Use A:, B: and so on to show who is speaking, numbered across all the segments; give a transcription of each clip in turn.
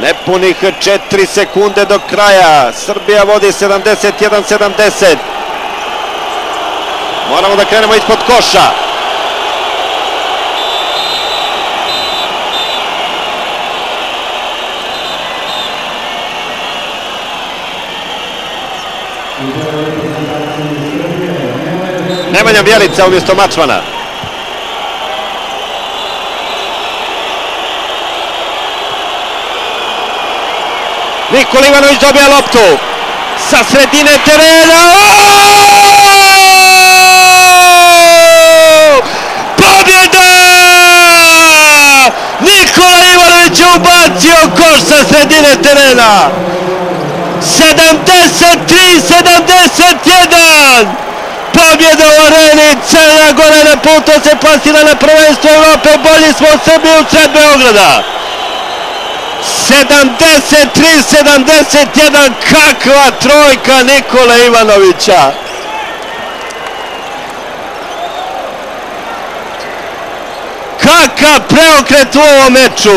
A: Nepunih 4 sekunde do kraja. Srbija vodi 71-70. Moramo da krenemo ispod koša. Nemanja Bjelica umjesto Mačvana. Nikola Ivanović dobija loptu sa sredine terena. Pobjeda! Nikola Ivanović je ubacio koš sa sredine terena. 73-71. Pobjeda u areni. Crna Gora na putu se plasira na prvenstvo Evrope. Bolji smo u Srbiji u sred Beograda. 73-71, kakva trojka Nikola Ivanovića. Kakav preokret u ovom meču.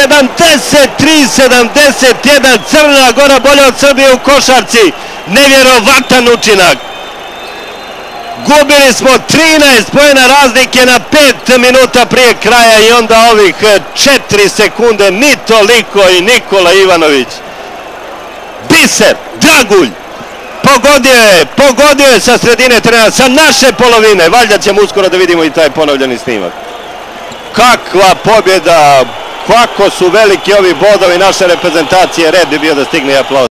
A: 73-71, Crna Gora bolja od Srbije u košarci. Nevjerovatan učinak. Gubili smo 13 poena razlike na 5 minuta prije kraja i onda ovih 4 sekunde, ni toliko, i Nikola Ivanović. Biser, dragulj, pogodio je sa sredine terena, sa naše polovine. Valjda ćemo uskoro da vidimo i taj ponovljeni snimak. Kakva pobjeda, kako su veliki ovi bodovi naše reprezentacije, red bi bio da stigne aplauz.